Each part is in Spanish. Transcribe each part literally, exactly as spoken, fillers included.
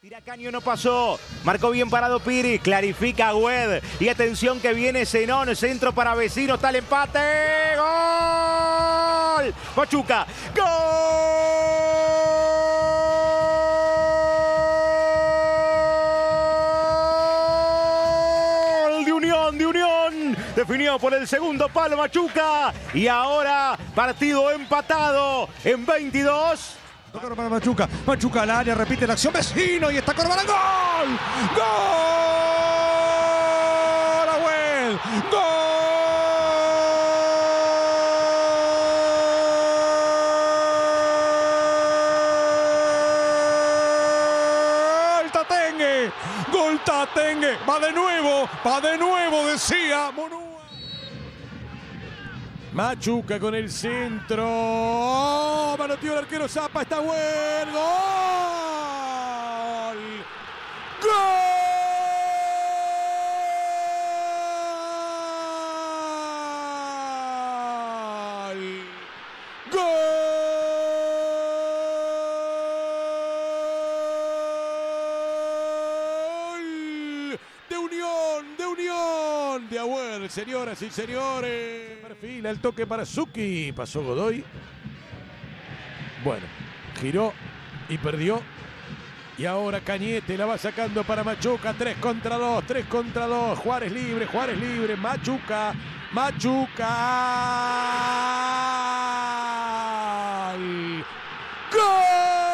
Tiracaño no pasó, marcó bien parado Piri, clarifica Güed y atención que viene Zenón, centro para Vecino, está el empate, ¡gol! Pachuca, ¡gol! De Unión, de Unión, definió por el segundo palo Pachuca y ahora partido empatado en veintidós. Tocaron para Machuca, Machuca al área, repite la acción, Vecino y está Corbalán, ¡gol! ¡Gol! ¡Agüel! ¡Gol! ¡Tatengue! ¡Gol Tatengue! ¡Va de nuevo! ¡Va de nuevo! Decía Monúa. Machuca con el centro. Oh, manoteó el arquero Zapa. Está bueno. ¡Gol! ¡Gol! ¡Gol! De Unión, de Unión, de Agüel, señoras y señores. Perfila el toque para Zucchi. Pasó Godoy. Bueno, giró y perdió. Y ahora Cañete la va sacando para Machuca. tres contra dos, tres contra dos. Juárez libre, Juárez libre. Machuca, Machuca. ¡Gol!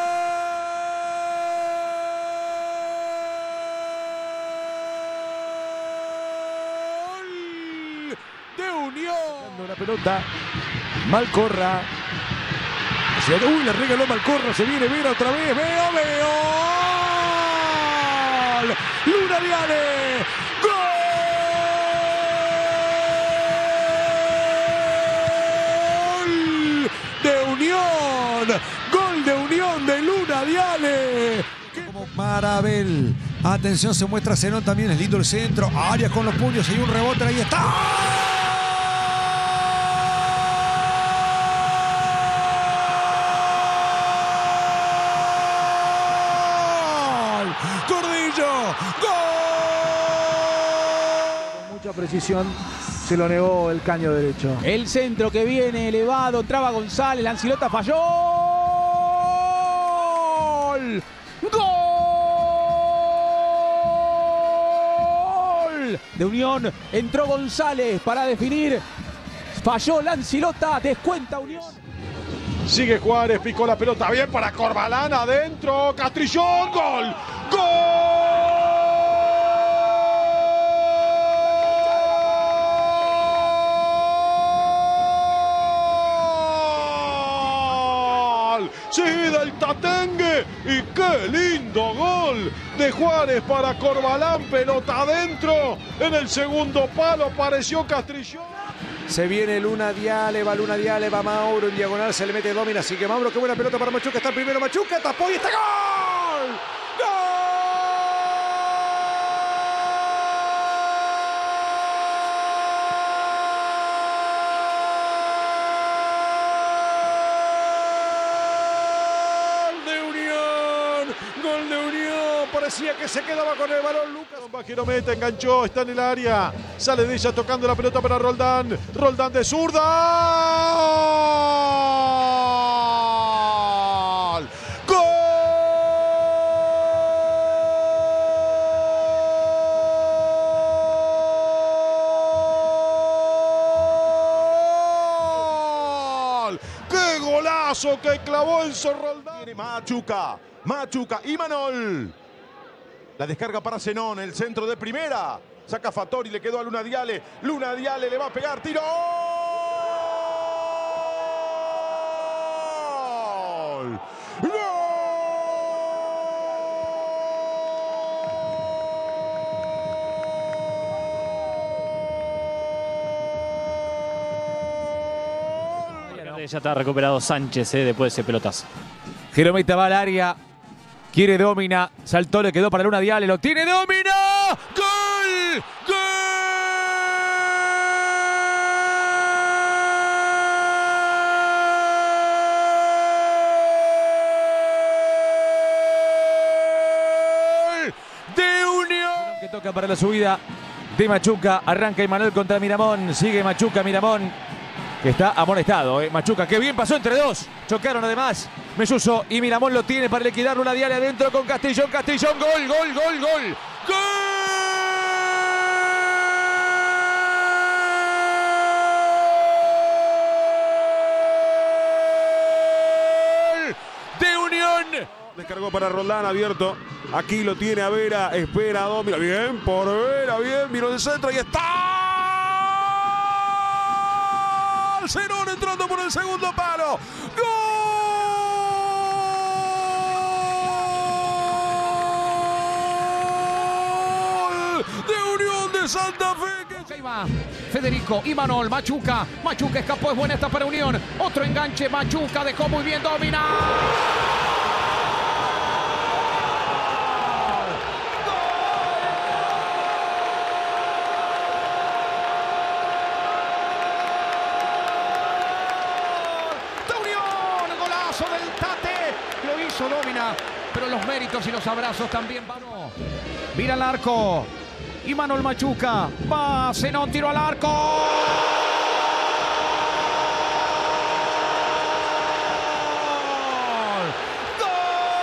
De Unión. La pelota. Malcorra. Uy, le regaló Malcorra. Se viene Vera otra vez. Veo, veo. Luna Viale. Gol de Unión. Gol de Unión de Luna Viale. Como Marabel. Atención, se muestra Zenón también. Es lindo el centro. Arias con los puños. Hay un rebote. Ahí está. Cordillo, ¡gol! Con mucha precisión se lo negó el caño derecho. El centro que viene elevado, traba González, Lancilota falló. ¡Gol! De Unión, entró González para definir. Falló Lancilota, descuenta Unión. Sigue Juárez, picó la pelota bien para Corbalán, adentro, Castrillón, gol, gol sí, del Tatengue, y qué lindo gol de Juárez para Corbalán, pelota adentro, en el segundo palo apareció Castrillón. Se viene Luna Viale, va Luna Viale, va Mauro en diagonal, se le mete Domina, sigue Mauro, qué buena pelota para Machuca, está el primero Machuca, tapó y está gol. Gol de Unión, gol de Unión, parecía que se quedaba con el balón Lucas. Bajero mete, enganchó, está en el área, sale de ella tocando la pelota para Roldán, Roldán de zurda. ¡Gol! ¡Qué golazo que clavó Enzo Roldán! Viene Machuca, Machuca y Manol. La descarga para Zenón, el centro de primera. Saca Fattori, le quedó a Luna Viale. Luna Viale le va a pegar, tiro. ¡Gol! ¡Gol! Ya está recuperado Sánchez eh, después de ese pelotazo. Jerometa va al área. Quiere Domina. Saltó, le quedó para Luna Viale. Lo tiene Domina. ¡Gol! ¡Gol! Toca para la subida de Machuca. Arranca Imanol contra Miramón. Sigue Machuca, Miramón, que está amonestado. ¿eh? Machuca, que bien pasó entre dos. Chocaron además Melluso y Miramón lo tiene para liquidarlo. Una diaria adentro con Castrillón. Castrillón, gol, gol, gol, gol. ¡Gol! De Unión. Descargó para Roldán, abierto. Aquí lo tiene a Vera, espera, domina. Bien, por Vera, bien, miró el centro y está. Zenón entrando por el segundo palo. ¡Gol! De Unión de Santa Fe. Ahí va Federico, Imanol, Machuca. Machuca escapó, es buena esta para Unión. Otro enganche, Machuca dejó muy bien, domina. Del Tate, lo hizo, domina, pero los méritos y los abrazos también van. Mira el arco, Imanol Machuca, va, Zenón, tiro al arco. ¡Gol!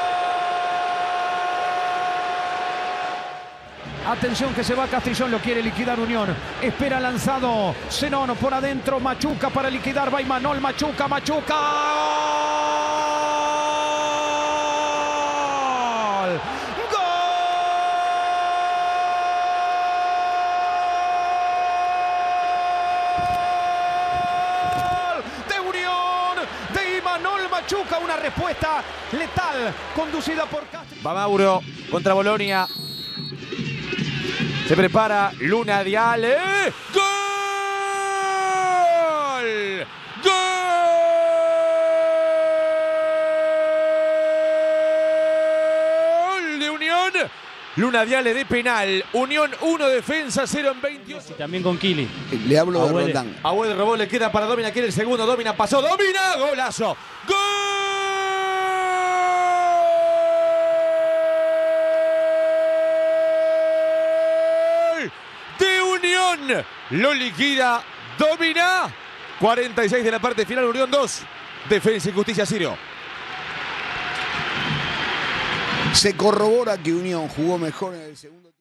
Atención que se va Castrillón, lo quiere liquidar Unión. Espera lanzado, Zenón por adentro, Machuca para liquidar, va Imanol, Machuca, Machuca. Machuca, una respuesta letal conducida por Castro. Va Mauro contra Bolonia. Se prepara Luna Diale. ¡Gol! ¡Gol de Unión! Luna Diale de penal. Unión uno, defensa cero en veintiocho. Y también con Kili. Le hablo de Agüede. Roldán. Agüede robó, le queda para Domina, quiere el segundo. Domina pasó, Domina, golazo. ¡Gol! De Unión. Lo liquida Domina. cuarenta y seis de la parte final, Unión dos. Defensa y Justicia Sirio. Se corrobora que Unión jugó mejor en el segundo.